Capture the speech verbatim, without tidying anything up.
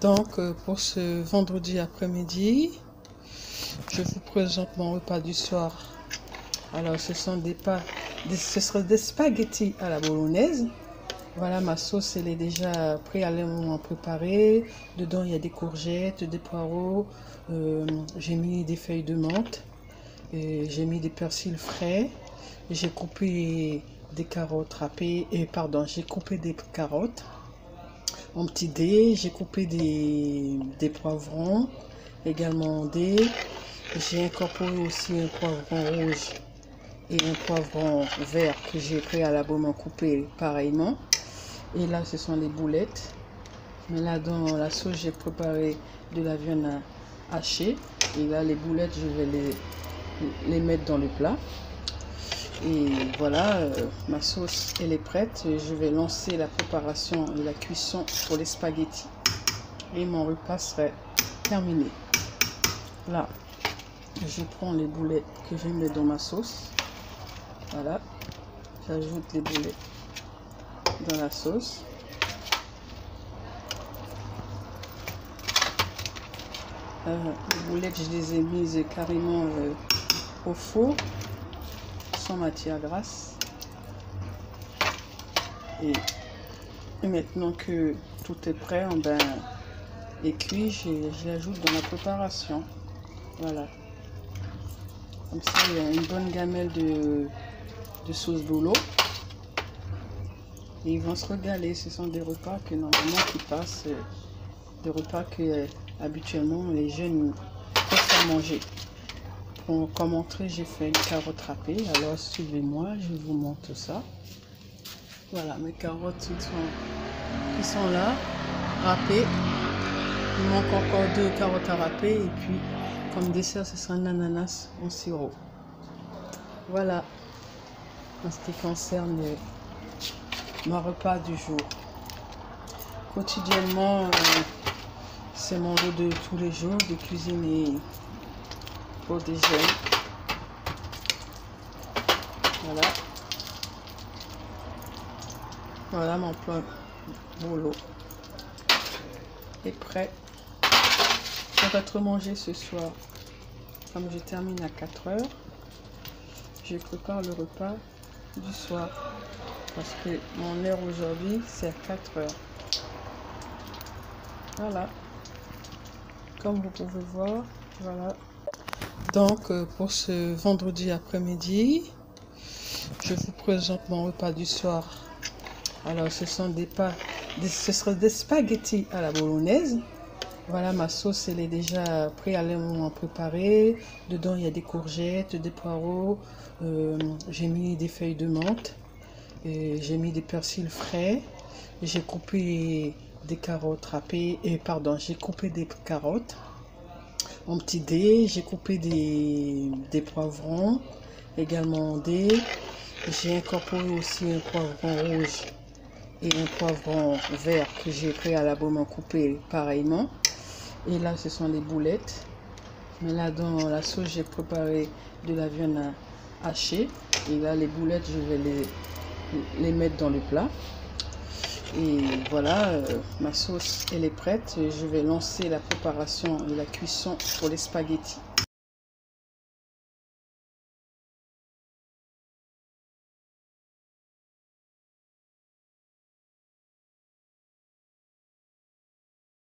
Donc euh, pour ce vendredi après-midi, je vous présente mon repas du soir. Alors ce sont des pas, des, ce sera des spaghettis à la bolognaise. Voilà, ma sauce, elle est déjà préalablement préparée. Dedans, il y a des courgettes, des poireaux. Euh, j'ai mis des feuilles de menthe. J'ai mis des persils frais. J'ai coupé des carottes râpées. Et pardon, j'ai coupé des carottes en petits dés. J'ai coupé des, des poivrons également en dés. J'ai incorporé aussi un poivron rouge et un poivron vert que j'ai préalablement coupé pareillement. Et là, ce sont les boulettes. Mais là, dans la sauce, j'ai préparé de la viande hachée. Et là, les boulettes, je vais les, les mettre dans le plat. Et voilà, euh, ma sauce, elle est prête. Je vais lancer la préparation et la cuisson pour les spaghettis. Et mon repas serait terminé. Là, je prends les boulettes que je mets dans ma sauce. Voilà, j'ajoute les boulettes dans la sauce. Euh, les boulettes, je les ai mises carrément euh, au four, sans matière grasse. Et, et maintenant que tout est prêt, ben, et cuit, je, je l'ajoute dans la préparation. Voilà. Comme ça, il y a une bonne gamelle de, de sauce bolo. Et ils vont se régaler. Ce sont des repas que normalement qui passent, euh, des repas que euh, habituellement les jeunes préfèrent manger. Pour, comme entrée, j'ai fait une carotte râpée. Alors suivez-moi, je vous montre ça. Voilà, mes carottes qui sont, qui sont là, râpées. Il manque encore deux carottes à râper. Et puis, comme dessert, ce sera un ananas en sirop. Voilà, en ce qui concerne mon repas du jour. Quotidiennement, euh, c'est mon lot de tous les jours de cuisiner pour déjeuner. Voilà. Voilà mon plat bolo est prêt. On va trop manger ce soir. Comme je termine à quatre heures, je prépare le repas du soir. Parce que mon heure aujourd'hui, c'est à quatre heures. Voilà. Comme vous pouvez voir, voilà. Donc, euh, pour ce vendredi après-midi, je vous présente mon repas du soir. Alors, ce sont des pas, des, ce sera des spaghettis à la bolognaise. Voilà, ma sauce, elle est déjà préalablement préparée. Dedans, il y a des courgettes, des poireaux. Euh, j'ai mis des feuilles de menthe. J'ai mis des persils frais. J'ai coupé des carottes râpées. Et pardon, j'ai coupé des carottes en petits dés. J'ai coupé des, des poivrons également en dés. J'ai incorporé aussi un poivron rouge et un poivron vert que j'ai préalablement coupé pareillement. Et là, ce sont les boulettes. Mais là, dans la sauce, j'ai préparé de la viande hachée. Et là, les boulettes, je vais les, les mettre dans le plat. Et voilà, euh, ma sauce, elle est prête. Je vais lancer la préparation et la cuisson pour les spaghettis.